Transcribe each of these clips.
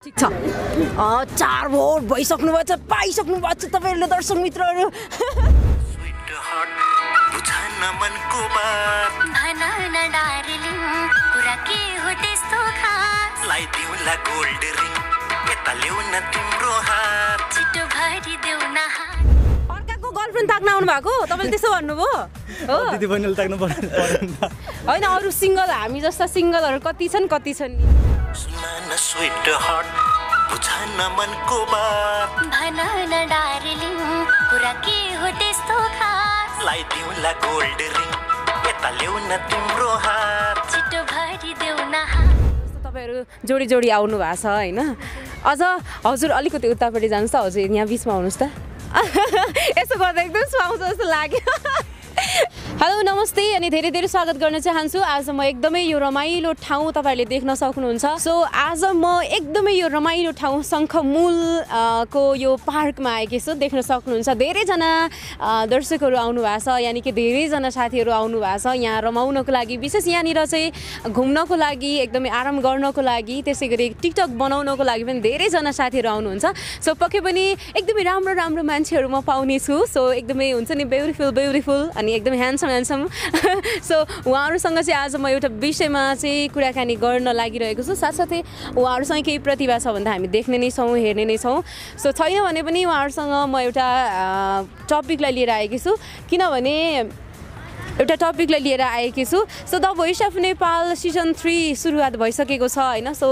ठीक छ 4 भोट भइसक्नु भएको छ पाइसक्नु भएको छ तपाईहरुले दर्शक मित्रहरु मनको बात भना न डार्लिङ कुरा के हो त्यस्तो खास लाइदिउला गोल्ड रिङ यता ल्याउ न तिम्रो हात छिटो भरि देउ न अर्काको गर्लफ्रेन्ड ताक्न आउनु भएको तपाईले त्यसो भन्नुभयो हो दिदी बहिनीले ताक्नु पर्दैन हैन अरु सिंगल हामी जस्ता सिंगलहरु कति छन् नि सुन स्वीट हार्ट बुझान मनको बात भना न डार्लिङ कुरा के हो त्यस्तो खास लाइदिउला गोल्ड रिङ यता ल्याउ न तिम्रो हात छिटो भरि देउ न तपाईहरु जोडी जोडी आउनु भएको छ हैन अझ हजुर अलिकति उतापटि जानुस् त हजुर यहाँ बीचमा आउनुस् त यसो गर्दा एकदम सुहाउँछ जस्तो लाग्यो हेलो नमस्ते अनि धेरै धेरै स्वागत गर्न चाहन्छु आज म एकदमै यो रमाइलो ठाउँ तपाईहरुले देख्न सक्नुहुन्छ सो आज म एकदमै यो रमाइलो ठाउँ शंखमूल को यो पार्कमा आएकी छु देख्न सक्नुहुन्छ धेरै जना दर्शकहरु आउनु भएको छ यानी कि धेरै जना साथीहरु आउनु भएको छ यहाँ रमाउनको लागि विशेष यहाँनिर चाहिँ घुम्नको लागि एकदमै आराम गर्नको लागि त्यसैगरी टिकटक बनाउनको लागि पनि धेरै जना साथीहरु आउनुहुन्छ सो पक्कै पनि एकदमै राम्रो राम्रो मान्छेहरु म पाउने छु सो एकदमै हुन्छ नि ब्युटिफुल अनि एकदमै ह्यान्डसम सो उहाँहरुसँग चाहिँ आज म एउटा विषयमा चाहिँ कुराकानी गर्न लागिरहेको छु साथसाथै उहाँहरुसँग केही प्रतिभा छ भन्दा हामी देख्ने नै छौं हेर्ने नै छौं सो छैन भने पनि उहाँहरुसँग म एउटा टपिकलाई लिएर आएकी छु किनभने एउटा टपिकलाई लिएर आएकी छु so the voice of Nepal season 3 सुरुवात भइसकेको छ हैन सो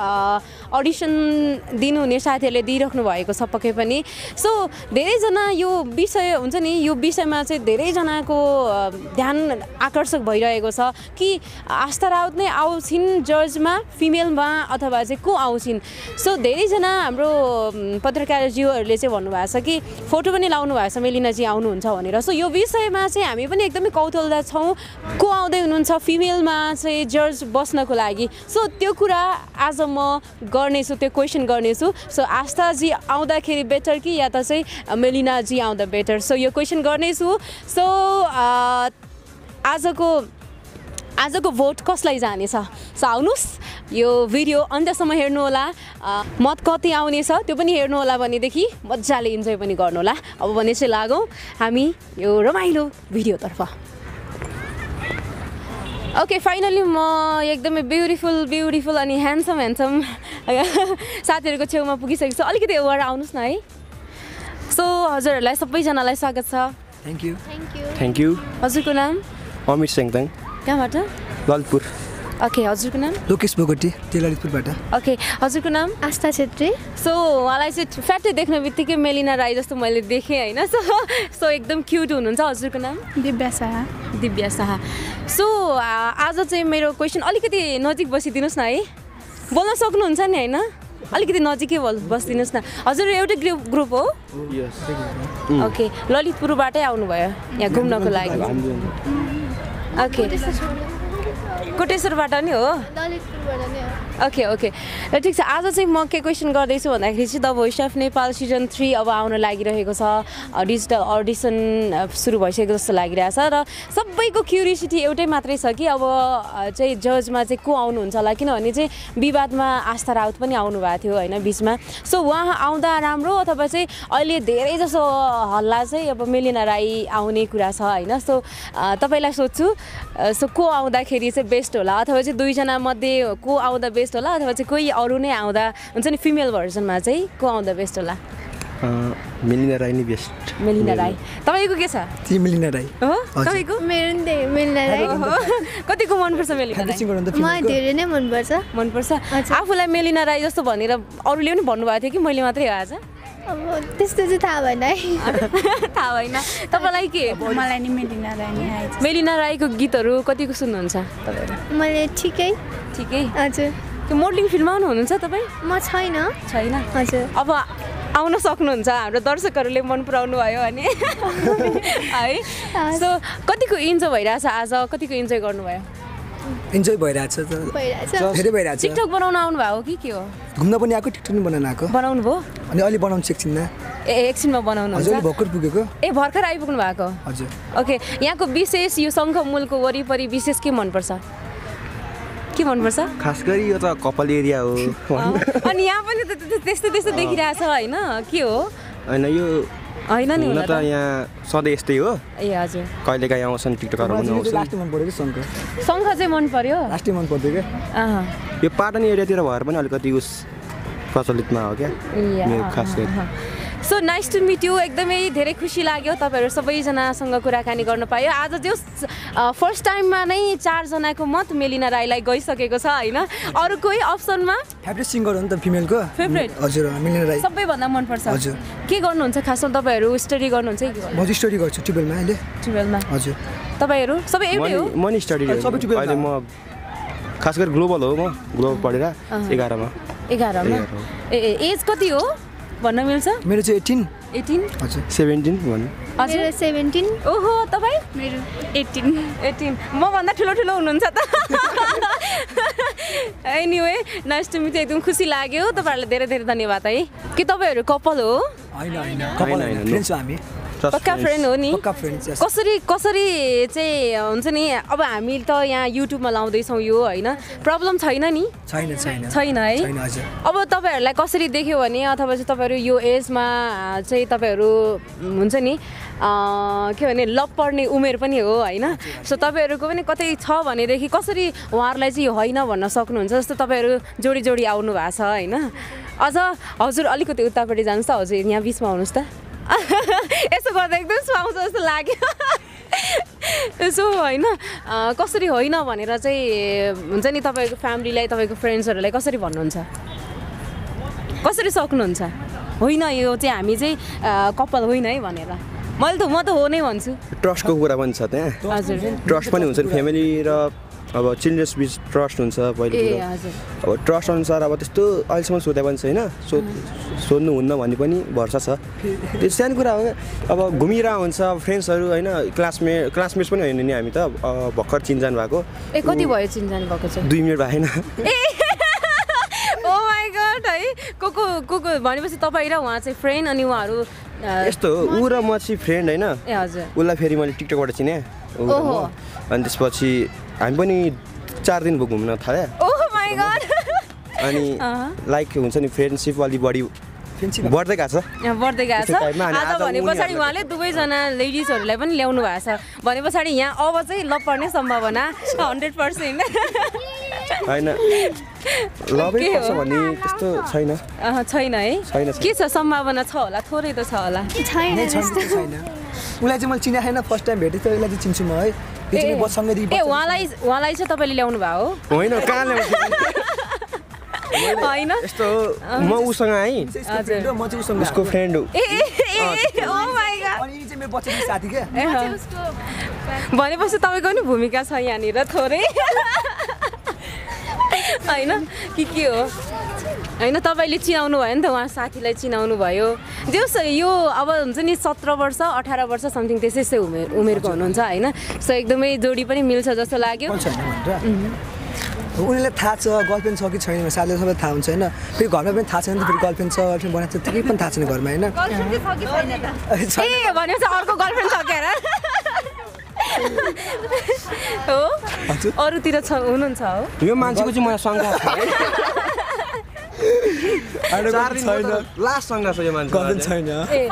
अडिसन दिनुहुने साथीहरुले दिइराख्नु भएको छ पक्कै पनि सो धेरै जना यो विषय हुन्छ नि यो विषयमा चाहिँ धेरै जनाको ध्यान आकर्षक भइरहेको छ कि आस्था राउत नै आउँछिन् जजमा फिमेलमा अथवा चाहिँ को आउँछिन् सो धेरै जना हाम्रो पत्रकार जीवहरुले चाहिँ भन्नु भएको छ कि फोटो पनि लाउनु भएको छ मेलिना जी आउनुहुन्छ भनेर सो यो विषयमा चाहिँ हामी पनि एकदमै कौतूहलता छौं को आउँदै हुनुहुन्छ फिमेलमा चाहिँ जज बस्नको लागि सो त्यो कुरा आज म गर्नेछु त्यो क्वेशन गर्नेछु सो आस्था जी आउँदाखेरि बेटर कि या त चाहिँ मेलिना जी आउँदा बेटर सो यो क्वेशन गर्नेछु सो आजको भोट कसलाई जानेछ सो आउनुस् यो भिडियो अन्त्यसम्म हेर्नु होला मत कति आउनेछ त्यो पनि हेर्नु होला भनेदेखि मज्जाले इन्जोय पनि गर्नु होला अब भने चाहिँ लागौं हामी यो रमाइलो भिडियोतर्फ ओके फाइनली म एकदमै ब्युटिफुल अनि ह्यान्डसम साथीहरुको छेउमा पुगिसकेको छु अलिकति ओभर आउनुस् न है सो हजुरहरुलाई सबैजनालाई स्वागत छ थ्यांक यू हजुरको नाम अमित सेङताङ कहाँबाट ललितपुर ओके हजुरको नाम लोकेश बोगटी ललितपुरबाट ओके हजुरको नाम आस्था छेत्री सो उहाँलाई चाहिँ फ्याटै देख्न बित्तिकै मेलिना राई जस्तो मैले देखेँ हैन सो एकदम क्युट हुनुहुन्छ हजुरको नाम दिव्या शाह सो आज चाहिँ मेरो क्वेशन अलिकति नजिक बसिदिनुस् न है बोल्न सक्नुहुन्छ नि हैन अलिकति नजिकै बसिदिनुस् न हजुर एउटै ग्रुप हो ओके ललितपुरबाटै आउनुभयो यहाँ घुम्नको लागि ओके कोटेश्वरबाट नि हो ओके र ठिक छ आज चाहिँ म के क्वेशन गर्दैछु भन्दाखेरि चाहिँ the voice of Nepal season 3 अब आउन लागिरहेको छ डिजिटल अडिसन सुरु भइसकेको जस्तो लागिरहेछ र सबैको क्युरियोसिटी एउटै मात्रै छ कि अब चाहिँ जजमा चाहिँ को आउनुहुन्छ होला किनभने चाहिँ विवादमा आस्था राउत पनि आउनु भएको थियो हैन बीचमा सो उहाँ आउँदा राम्रो अथवा चाहिँ अहिले धेरै जसो हल्ला चाहिँ अब मेलिना राई आउने कुरा छ हैन सो तपाईलाई सोध्छु सो को आउँदाखेरि चाहिँ बेस्ट होला अथवा चाहिँ दुई जना मध्ये को आउँदा बेस्ट होला अथवा चाहिँ कोही अरु नै आउँदा हुन्छ नि फिमेल भर्जनमा चाहिँ को आउँदा बेस्ट होला मेलिना राई नै बेस्ट मेलिना राई तपाईको के छ ती मेलिना राई हो तपाईको मेरो नि मेलिना राई कतिको मन पर्छ मेलिना राई म धेरै नै मन पर्छ आफुलाई मेलिना राई जस्तो भनेर अरूले पनि भन्नु भएको थियो कि मैले मात्रै हो आज अब त्यस्तो चाहिँ थाहा भएन है थाहा भएन तपाईलाई के मलाई नि मेलिना राई नै आएछ मेलिना राईको गीतहरु कतिको सुन्नुहुन्छ तपाईहरु मैले ठिकै हजुर त्यो मोडलिङ फिल्ममा आउनुहुन्छ तपाई म छैन हजुर अब आउन सक्नुहुन्छ हाम्रो दर्शकहरुले मन पराउनु भयो भने है सो कतिको इन्जोय भइराछ आज कतिको इन्जोय गर्नुभयो इन्जोय भइराछ धेरै भइराछ टिकटक बनाउन आउनु भयो कि के हो घुम्न पनि आको टिकटक पनि बनाउन आको बनाउनु भयो अनि अलि बनाउन सिक्छिन ए एकछिनमा बनाउनु हुन्छ हजुर भर्खर पुगेको ए भर्खर आइपुग्नु भएको हजुर ओके यहाँको विशेष यो शंखमूलको वरिपरि विशेष के मन पर्छ के भन्नुपर्छ खास गरी यो त कपाल एरिया हो अनि यहाँ पनि त्यस्तो देखिरहेछ होइन के हो होइन यो होइन नि हुन त यहाँ सधैँ यस्तै हो ए हजुर कहिलेकाहीँ आउँछन् टिकटकहरू पनि आउँछन् लास्ट मन पर्यो कि शङ्ख चाहिँ मन पर्यो लास्ट मन पर्यो के यो पाटन एरियातिर भएर पनि अलिकति उस प्रचलितमा हो क्या मेरो खास गरी so nice to meet you एकदमै धेरै खुसी लाग्यो तपाईँहरू सबैजनासँग कुराकानी गर्न पायो आज जो फर्स्ट टाइममा नै 4 जनाको मत मेलिना राईलाई गइसकेको छ होइन अरू कोही अप्सनमा फेभरेट सिङ्गर हो नि त फिमेलको फेभरेट हजुर मेलिना राई सबैभन्दा मनपर्छ हजुर के गर्नुहुन्छ खासमा तपाईँहरू स्टडी गर्नुहुन्छ म चाहिँ स्टडी गर्छु 12 मा अहिले 12 मा हजुर तपाईँहरू सबै एउटै हो म नि स्टडी गर्छु अहिले म खास गरी ग्लोबल हो म ग्लोबल पढेर 11 मा ए एज कति हो भन्न मिल्छ मेरो चाहिँ 18 हजुर 17 भन्नु मेरो 17 ओहो तपाईँ मेरो 18 म भन्दा ठुलो हुनुहुन्छ त एनीवे नाइस टु मिट एकदम खुसी लाग्यो तपाईँहरूलाई धेरै धेरै धन्यवाद है के तपाईँहरू कपल हो हैन फ्रेन्ड्स हो हामी पक्का फ्रेन्ड हो नि पक्का फ्रेन्ड्स कसरी चाहिँ हुन्छ नि अब हामी त यहाँ युट्युबमा लाउँदैछौँ यो होइन प्रब्लम छैन नि छैन है अब तपाईँहरूलाई कसरी देख्यो भने अथवा चाहिँ तपाईँहरू यो एजमा चाहिँ तपाईँहरू हुन्छ नि के भने लभ पर्ने उमेर पनि हो होइन सो तपाईँहरूको पनि कतै छ भनेदेखि कसरी उहाँहरूलाई चाहिँ यो होइन भन्न सक्नुहुन्छ जस्तो तपाईँहरू जोडी आउनु भएको छ होइन अझ हजुर अलिकति उतापट्टि जानुहोस् त हजुर यहाँ बिचमा आउनुहोस् त यसो गर्दा एकदम सुहाउँछ जस्तो लाग्यो यसो होइन कसरी होइन भनेर चाहिँ हुन्छ नि तपाईँको फ्यामिलीलाई तपाईँको फ्रेन्ड्सहरूलाई कसरी भन्नुहुन्छ कसरी सक्नुहुन्छ होइन यो चाहिँ हामी चाहिँ कपाल होइन है भनेर म त हो नै भन्छु ट्रस्टको कुरा पनि छ त्यहाँ हजुर ट्रस्ट पनि हुन्छ फ्यामिली र अब चिल्ड्रेन्स बिच ट्रस्ट हुन्छ पहिले अब ट्रस्ट अनुसार अब त्यस्तो अहिलेसम्म सोधे पनि छैन सोध्नुहुन्न भन्ने पनि भरोसा छ त्यो सानो कुरा हो अब घुमिरहेको हुन्छ फ्रेन्ड्सहरू होइन क्लासमेट्स पनि होइन नि हामी त भर्खर चिनजान भएको ए कति भयो चिनजान भएको छ 2 मिनट भएन ओ माई गॉड है को भनेपछि तपाईँ र उहाँ चाहिँ फ्रेन्ड अनि उहाँहरू यस्तो हो ऊ र म चाहिँ फ्रेन्ड होइन ए हजुर उसलाई फेरि मैले टिकटकबाट चिने अनि त्यसपछि हामी पनि 4 दिन भयो घुम्न थाल्यो ओह माई गॉड अनि लाइक हुन्छ नि फ्रेन्डसिप अलि बढी बढ्दै गएको छ आज भने पछाडि उहाँले दुवैजना लेडिजहरूलाई पनि ल्याउनु भएको छ भने पछाडि यहाँ अब चाहिँ लभ पर्ने सम्भावना 100% होइन लभै पर्छ भन्ने त्यस्तो छैन है के छ सम्भावना छ होला थोरै त छ होला छैन उसलाई चाहिँ मैले चिनेको छैन फर्स्ट टाइम भेटेँ त उसलाई चाहिँ चिन्छु म है ए उहाँलाई चाहिँ तपाईँले ल्याउनु भयो होइन कहाँ होइन यस्तो म उसँग आएँ म चाहिँ उसँग उसको फ्रेन्ड हो ओ माई गॉड अनि चाहिँ मेरो बच्चाको साथी के भनेपछि तपाईँको पनि भूमिका छ यहाँनिर थोरै होइन के हो होइन तपाईँले चिनाउनु भयो नि त उहाँ साथीलाई चिनाउनु भयो जस यो अब हुन्छ नि 17 वर्ष 18 वर्ष समथिङ त्यसै उमेरको हुनुहुन्छ होइन सो एकदमै जोडी पनि मिल्छ जस्तो लाग्यो उनीहरूलाई थाहा छ गर्लफ्रेन्ड छ कि छैन साथीलाई सबै थाहा हुन्छ होइन फेरि घरमा पनि थाहा छैन फेरि गर्लफ्रेन्ड छ गर्लफ्रेन्ड बनाएको छ केही पनि थाहा छैन घरमा होइन ए भनेपछि अर्को गर्लफ्रेन्ड छ क्या हो अरूतिर हुनुहुन्छ हो यो मान्छेको चाहिँ मलाई शङ्का छ लास्ट शङ्का छ यो मान्छे छैन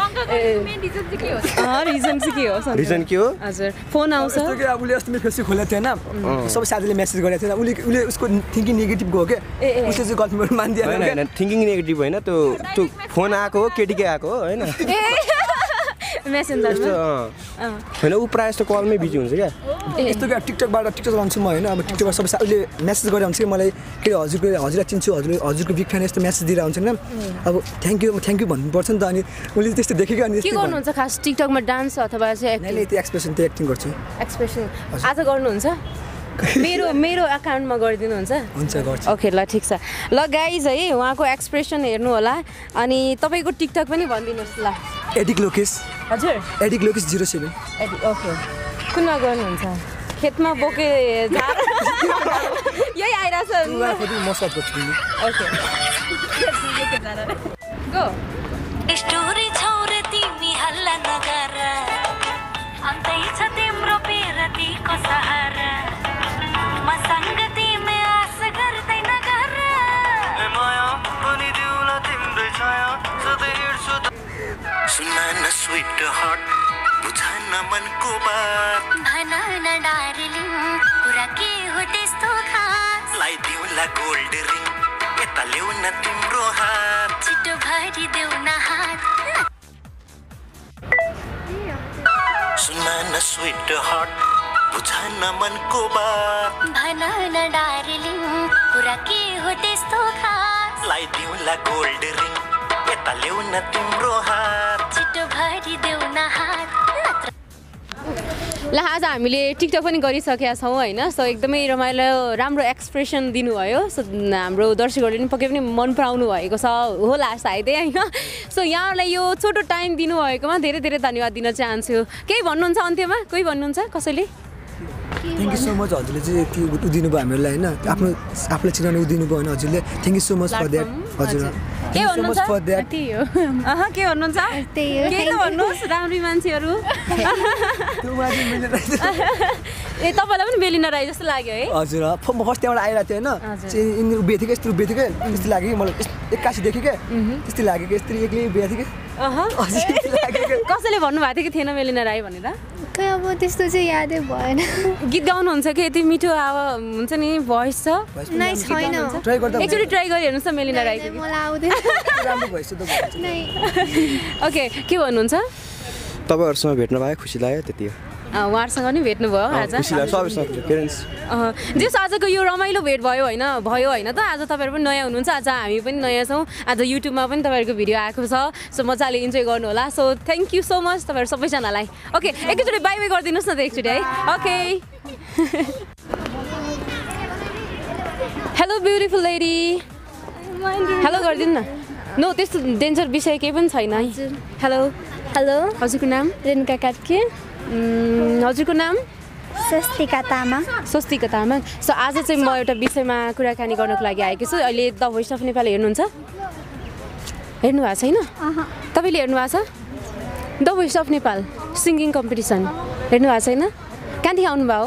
रिजन चाहिँ के हो हजुर फोन आउँछ उसले अस्ति मेरो फेसबुक खोलेको थिएन सबै साथीले मेसेज गरेको थिएन उसले उसको थिङ्किङ नेगेटिभ हो क्या उसले चाहिँ गर्लफ्रेन्ड मान्दिएन होइन थिङ्किङ नेगेटिभ होइन त्यो फोन आएको हो केटीकै आएको हो होइन मेसेन्जरमा होइन ऊ प्रायः जस्तो कलमै बिजी हुन्छ क्या यस्तो क्या टिकटक चलाउँछु म होइन अब टिकटकबाट सबै उसले मेसेज गरेर हुन्छ कि मलाई के हजुरलाई चिन्छु हजुरको बिग फ्यान यस्तो मेसेज दिएर हुन्छ नि अब थ्याङ्क यू भन्नुपर्छ नि त अनि उसले त्यस्तो देखेको अनि के गर्नुहुन्छ खास टिकटकमा डान्स अथवा चाहिँ त्यो एक्सप्रेसन त्यो एक्टिङ गर्छु एक्सप्रेसन आज गर्नुहुन्छ मेरो अकाउन्टमा गरिदिनुहुन्छ हुन्छ गर्छु ओके ल ठिक छ ल गाइज है उहाँको एक्सप्रेसन हेर्नु होला अनि तपाईँको टिकटक पनि भनिदिनुहोस् ल एडिक लोकेश हजुर एडिक लोकेश 07 ओके कुनमा गर्नुहुन्छ खेतमा बोके झार यही आइरहेछ ओके गो स्टोरी छौरे तिमी हल्ला नगर अन्तै छ तिम्रो पिरतीको सहारा मसँग तिमी आस सुना न स्वीट हार्ट बुझा न मनको बात भना न डार्लिङ कुरा के हो त्यस्तो खास लाइदिउँला गोल्ड रिङ यता ल्याउ न तिम्रो हात छिटो भरि देऊ न हात सुना न स्वीट हार्ट बुझा न मनको बात भना न डार्लिङ कुरा के हो त्यस्तो खास लाइदिउँला गोल्ड रिङ यता ल्याउ न तिम्रो हात छिटो भरि देऊ न हात ल आज हामीले टिकटक पनि गरिसकेका छौँ होइन सो एकदमै रमाइलो राम्रो एक्सप्रेसन दिनुभयो सो हाम्रो दर्शकहरूले पनि पक्कै पनि मन पराउनु भएको छ होला सायदै होइन सो यहाँहरूलाई यो छोटो टाइम दिनुभएकोमा धेरै धेरै धन्यवाद दिन चाहन्छु केही भन्नुहुन्छ अन्त्यमा कोही भन्नुहुन्छ कसैले थ्याङ्क यू सो मच हजुरले चाहिँ यति दिनुभयो हामीहरूलाई होइन आफूलाई चिनाउने दिनुभयो होइन हजुरले thank you so much for that हजुर के भन्नुहुन्छ के भन्नुहुन्छ के त भन्नुहोस् राम्री मान्छेहरू ए तपाईँलाई पनि मेलिना राई जस्तो लाग्यो है हजुर म फर्स्ट त्यहाँबाट आइरहेको थिएँ होइन यिनीहरू उभिएको थियो यस्तो उभिएको थियो क्या त्यस्तो लाग्यो कि मलाई एक्कासी देखेँ क्या त्यस्तै लाग्यो कि यस्तो एक्लै उभिएको थियो कि कसैले भन्नुभएको थियो कि थिएन मेलिना राई भनेर खै अब त्यस्तो चाहिँ यादै भएन गीत गाउनुहुन्छ कि यति मिठो अब हुन्छ नि भोइस छ नै छैन एकचोटि ट्राई गरी हेर्नुहोस् न मेलिना राई मलाई आउँदैन राम्रो भइस त ओके के भन्नुहुन्छ तपाईँहरूसँग भेट्न पाएँ खुसी लाग्यो त्यति हो उहाँहरूसँग नि भेट्नुभयो आज जस आजको यो रमाइलो भेट भयो होइन त आज तपाईँहरू पनि नयाँ हुनुहुन्छ आज हामी पनि नयाँ छौँ आज युट्युबमा पनि तपाईँहरूको भिडियो आएको छ सो मजाले इन्जोय गर्नु होला so thank you so much तपाईँहरू सबैजनालाई ओके एकैचोटि बाई बाई गरिदिनुहोस् न त एकचोटि है okay hello beautiful lady hello गरिदिनु न नो त्यस्तो डेन्जर विषय केही पनि छैन है हेलो हेलो हजुरको नाम रेणुका कार्की हजुरको नाम स्वस्तिका तामाङ सो आज चाहिँ म एउटा विषयमा कुराकानी गर्नको लागि आएको छु अहिले द भोइस अफ नेपाल हेर्नुहुन्छ हेर्नु भएको छैन तपाईँले हेर्नु भएको छ the voice of Nepal singing competition हेर्नु भएको छैन कहाँदेखि आउनुभयो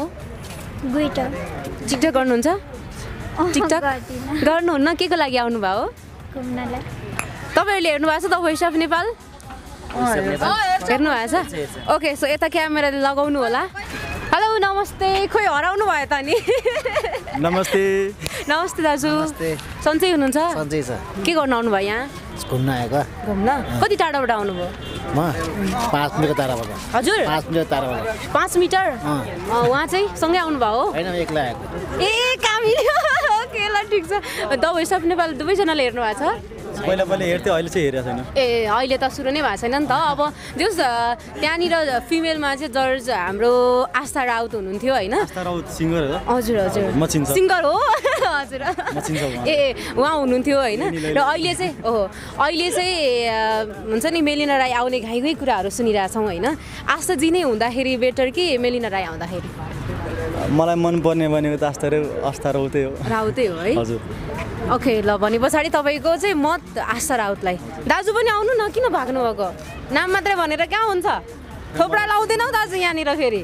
टिकटक गर्नुहुन्छ टिकटक गर्नुहुन्न के को लागि आउनुभयो तपाईँहरूले हेर्नु भएको छ द भोइस अफ नेपाल हेर्नु भएको छ ओके सो यता क्यामेरा लगाउनु होला हेलो नमस्ते खोइ हराउनु भयो त नि नमस्ते दाजु सन्चै हुनुहुन्छ सन्चै छ के गर्न आउनुभयो यहाँ घुम्न आएको घुम्न कति टाढाबाट आउनुभयो म 5 मिटर टाढाबाट हजुर 5 मिटर टाढाबाट 5 मिटर उहाँ चाहिँ सँगै आउनुभयो होइन एक्लै आएको ए कामी ओके ल ठिक छ द भोइस अफ नेपाल दुवैजनाले हेर्नु भएको छ पहिला हेर्थ्यो अहिले चाहिँ हेरेको छैन ए अहिले त सुरु नै भएको छैन नि त अब जस त्यहाँनिर फिमेलमा चाहिँ जज हाम्रो आस्था राउत हुनुहुन्थ्यो होइन आस्था राउत सिङ्गर हो हजुर म चिन्छ सिङ्गर हो हजुर म चिन्छ ए उहाँ हुनुहुन्थ्यो होइन र अहिले चाहिँ अहिले चाहिँ हुन्छ नि मेलिना राई आउने घाइघाइ कुराहरू सुनिरहेछौँ होइन आस्थाजी नै हुँदाखेरि बेटर कि मेलिना राई आउँदाखेरि मलाई मनपर्ने भनेको त आस्था राउतै हो है हजुर ओके ल भने पछाडि तपाईँको चाहिँ मत आस्था राउतलाई दाजु पनि आउनु न किन भाग्नु भएको नाम मात्रै भनेर कहाँ हुन्छ थोप्रा लाउँदैनौ दाजु यहाँनिर फेरि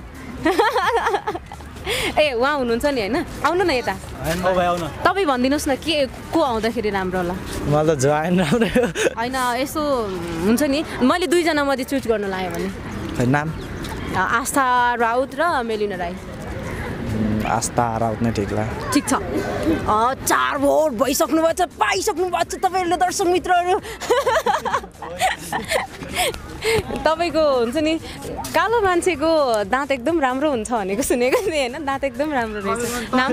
ए उहाँ हुनुहुन्छ नि होइन आउनु न यता तपाईँ भनिदिनुहोस् न के को आउँदाखेरि राम्रो होला मलाई त जवान राम्रो होइन यसो हुन्छ नि मैले दुईजना मध्ये चुज गर्न लाग्यो भने नाम आस्था राउत र मेलिना राई आस्था राउत नै ठिक लाग्यो ठिक छ 4 भोट भइसक्नु भएको छ पाइसक्नु भएको छ तपाईँहरूले दर्शक मित्रहरू तपाईँको हुन्छ नि कालो मान्छेको दाँत एकदम राम्रो हुन्छ भनेको सुनेको थिएँ होइन दाँत एकदम राम्रो रहेछ नाम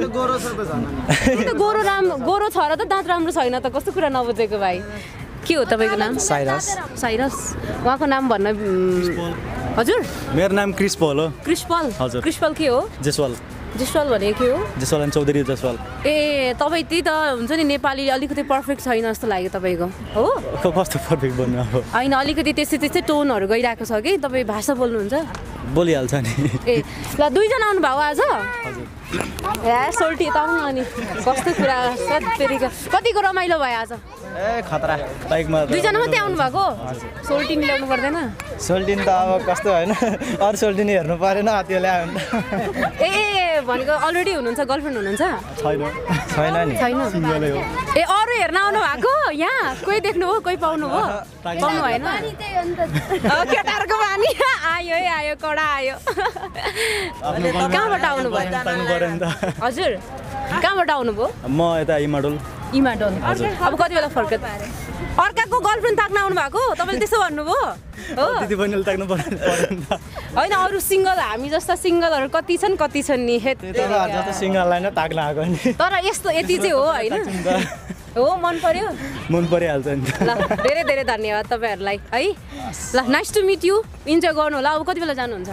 गोरो छ र त दाँत राम्रो छैन त कस्तो कुरा नबुझेको भाइ के हो तपाईँको नाम साइरस उहाँको नाम भन्न हजुर मेरो नाम क्रिस्पल हो हजुर क्रिस्पल के हो जेसवाल भनेको के हो जेसवाल चौधरी जेसवाल ए तपाईँ त्यही त हुन्छ नि नेपाली अलिकति पर्फेक्ट छैन जस्तो लाग्यो तपाईँको हो कस्तो पर्फेक्ट बोल्नु अब होइन अलिकति त्यस्तै टोनहरू गइरहेको छ कि तपाईँ भाषा बोल्नुहुन्छ बोलिहाल्छ नि ए ल दुईजना आउनु भयो आज ए सोल्टी त आउनु अनि कस्तो कुरा कतिको रमाइलो भयो आज ए खतरा बाइकमा दुईजना मात्रै आउनु भएको सोल्टी मिलाउनु पर्दैन सोल्टिन त अब कस्तो होइन अरू सोल्टिन हेर्नु परेन त्यो ल्यायो ए भनेको अलरेडी हुनुहुन्छ गर्लफ्रेन्ड हुनुहुन्छ छैन नि सिङ्गलै हो ए अरू हेर्न आउनु भएको यहाँ कोही देख्नुभयो कोही पाउनुभयो पाउनु भएन केटाहरूको बानी आयो है आयो कडा आयो कहाँबाट आउनुभयो हजुर कहाँबाट आउनुभयो म यता इमाडोल अब कति बेला फर्कत अर्काको गर्लफ्रेन्ड ताक्न आउनु भएको तपाईँले त्यसो भन्नुभयो हो दिदी बहिनीले ताक्नु पर्दैन होइन अरू सिङ्गल हामी जस्ता सिङ्गलहरू कति छन् नि जस्तो सिङ्गललाई नै ताक्न आएको नि तर यस्तो यति चाहिँ हो होइन हो मन पर्यो मन परिहाल्छ नि ल धेरै धेरै धन्यवाद तपाईँहरूलाई है ल nice to meet you enjoy गर्नु होला अब कति बेला जानुहुन्छ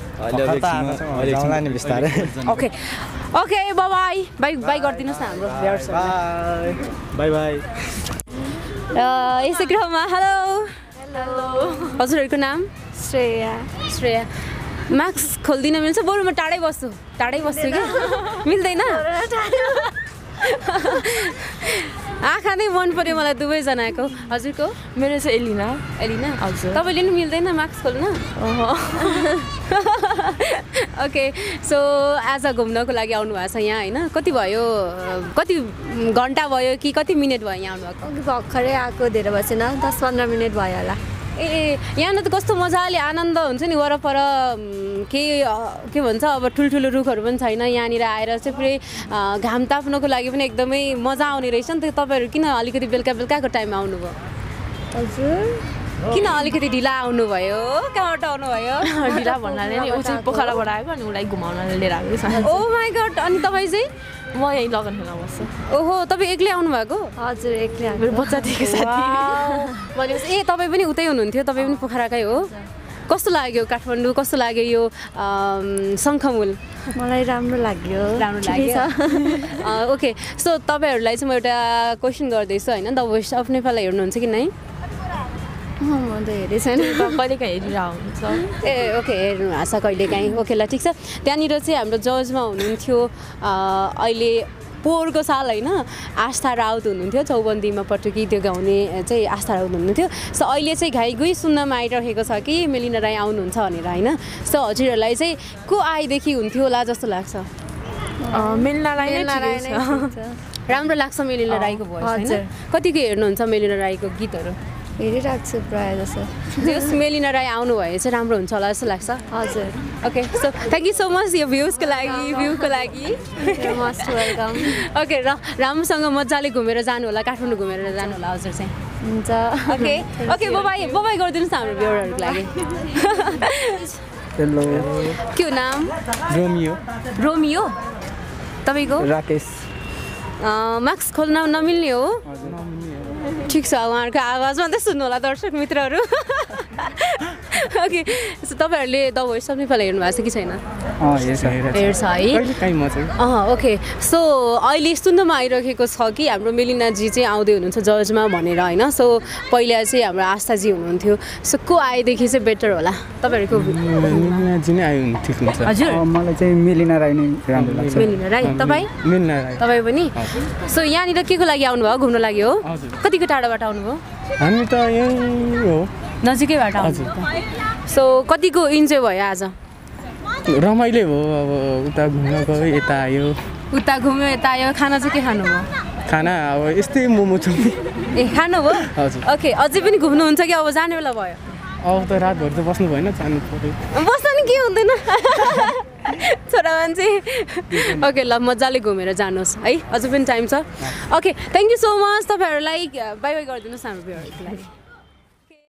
okay okay bye bye bye गरिदिनुहोस् न हाम्रो बाई बाई यसै क्रममा हेलो हजुरहरूको नाम श्रेया मास्क खोलिदिन मिल्छ बरु म टाढै बस्छु कि मिल्दैन आँखा नै मन पर्यो मलाई दुवैजनाको हजुरको मेरो चाहिँ एलिना हजुर तपाईँले पनि मिल्दैन मास्क खोल्न ओके सो आज घुम्नको लागि आउनु भएको छ यहाँ होइन कति भयो कति घन्टा भयो कि कति मिनट भयो यहाँ आउनुभएको भर्खरै आएको धेरै बसेन 10-15 मिनट भयो होला ए यहाँ त कस्तो मजाले आनन्द हुन्छ नि वरपर के भन्छ अब ठुल्ठुलो रुखहरू पनि छैन यहाँनिर आएर चाहिँ पुरै घाम ताप्नको लागि पनि एकदमै मजा आउने रहेछ नि त तपाईँहरू किन अलिकति बेलुकाको टाइममा आउनुभयो हजुर किन अलिकति ढिला आउनुभयो कहाँबाट आउनुभयो ढिला भन्नाले नि ऊ चाहिँ पोखराबाट आएको अनि उसलाई घुमाउन लिएर आएको छ ओ माई गड अनि तपाईँ चाहिँ म यहीँ लगन खेल्न बस्छु ओहो तपाईँ एक्लै आउनुभएको हजुर एक्लै मेरो बच्चा दिएको साथी भनेपछि ए तपाईँ पनि उतै हुनुहुन्थ्यो तपाईँ पनि पोखराकै हो कस्तो लाग्यो काठमाडौँ कस्तो लाग्यो यो शङ्खमूल मलाई राम्रो लाग्यो ओके सो तपाईँहरूलाई चाहिँ म एउटा क्वेसन गर्दैछु होइन द भोइस अफ नेपाल हेर्नुहुन्छ कि नै म त हेरेको छैन कहिलेकाहीँ हेरिरहेको हुन्छ ए ओके हेर्नु भएको छ कहिलेकाहीँ ओके ल ठिक छ त्यहाँनिर चाहिँ हाम्रो जजमा हुनुहुन्थ्यो अहिले पोहोरको साल होइन आस्था राउत हुनुहुन्थ्यो चौबन्दीमा पटुकी त्यो गाउने चाहिँ आस्था राउत हुनुहुन्थ्यो सो अहिले चाहिँ घाइगुई सुन्नमा आइरहेको छ कि मेलिना राई आउनुहुन्छ भनेर होइन सो हजुरहरूलाई चाहिँ को आएदेखि हुन्थ्यो होला जस्तो लाग्छ मेलिना राई राम्रो लाग्छ मेलिना राईको भोइस होइन कतिको हेर्नुहुन्छ मेलिना राईको गीतहरू हेरिरहेको छु प्रायः जस्तो जस मेलिना राई आउनु भए चाहिँ राम्रो हुन्छ होला जस्तो लाग्छ हजुर okay so thank you so much यो भ्युजको लागि मोस्ट वेलकम ओके र राम्रोसँग मजाले घुमेर जानु होला काठमाडौँ घुमेर जानु होला हजुर चाहिँ हुन्छ ओके ओके बाई गरिदिनुहोस् न हाम्रो भ्युरहरूको लागि हेलो के हो नाम रोमियो तपाईँको राकेश मास्क खोल्न नमिल्ने हो ठिक छ उहाँहरूको आवाज मात्रै सुन्नु होला दर्शक मित्रहरू ओके सो तपाईँहरूले द भोइस अफ नेपाल हेर्नु भएको छ कि छैन हेर्छ है ओके सो अहिले सुन्नमा आइरहेको छ कि हाम्रो मेलिनाजी चाहिँ आउँदै हुनुहुन्छ जजमा भनेर होइन सो पहिला चाहिँ हाम्रो आस्थाजी हुनुहुन्थ्यो सो को आएदेखि चाहिँ बेटर होला तपाईँहरूको मेलिनाजी नै आयो भने ठिक हुन्छ हजुर मलाई चाहिँ मेलिना राई नै राम्रो लाग्छ मेलिना राई तपाईँ पनि सो यहाँनिर के को लागि आउनुभयो घुम्न लागि हो कतिको टाढाबाट आउनुभयो हामी त यहीँ हो नजिकैबाट आउनु सो कतिको इन्जोय भयो आज रमाइलो भयो अब उता घुम्न गयो यता आयो खाना चाहिँ के खानुभयो खाना अब यस्तै मोमो छ ए खानुभयो ओके अझै पनि घुम्नुहुन्छ कि अब जाने बेला भयो अब त रातभरि त बस्नु भएन जानु पर्यो बस्दा नि के हुँदैन छोरा मान्छे ओके ल मजाले घुमेर जानुहोस् है अझै पनि टाइम छ okay thank you so much तपाईँहरूलाई बाई बाई गरिदिनुहोस् हाम्रो भ्युअरहरूको लागि